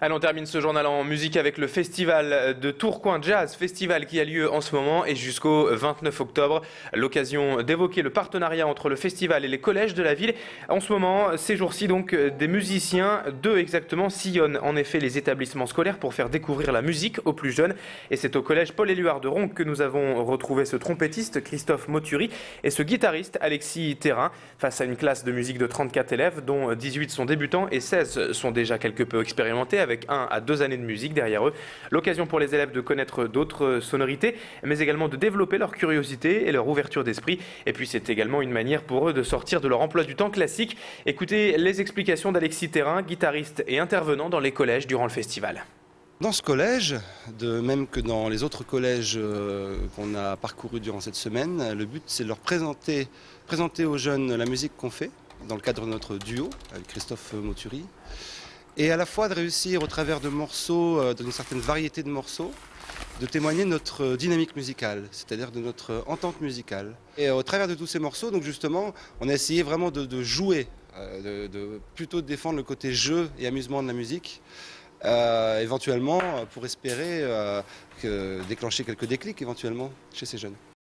Allez, on termine ce journal en musique avec le festival de Tourcoing Jazz Festival qui a lieu en ce moment et jusqu'au 29 octobre. L'occasion d'évoquer le partenariat entre le festival et les collèges de la ville. En ce moment, ces jours-ci, donc, des musiciens, deux exactement, sillonnent en effet les établissements scolaires pour faire découvrir la musique aux plus jeunes. Et c'est au collège Paul-Éluard de Ronques que nous avons retrouvé ce trompettiste Christophe Moturi et ce guitariste Alexis Thérin face à une classe de musique de 34 élèves dont 18 sont débutants et 16 sont déjà quelque peu expérimentés avec 1 à 2 années de musique derrière eux. L'occasion pour les élèves de connaître d'autres sonorités, mais également de développer leur curiosité et leur ouverture d'esprit. Et puis c'est également une manière pour eux de sortir de leur emploi du temps classique. Écoutez les explications d'Alexis Thérin, guitariste et intervenant dans les collèges durant le festival. Dans ce collège, de même que dans les autres collèges qu'on a parcourus durant cette semaine, le but c'est de leur présenter aux jeunes la musique qu'on fait dans le cadre de notre duo avec Christophe Moturi. Et à la fois de réussir au travers de morceaux, d'une certaine variété de morceaux, de témoigner de notre dynamique musicale, c'est-à-dire de notre entente musicale. Et au travers de tous ces morceaux, donc justement, on a essayé vraiment de jouer, de plutôt défendre le côté jeu et amusement de la musique, éventuellement pour espérer déclencher quelques déclics éventuellement chez ces jeunes.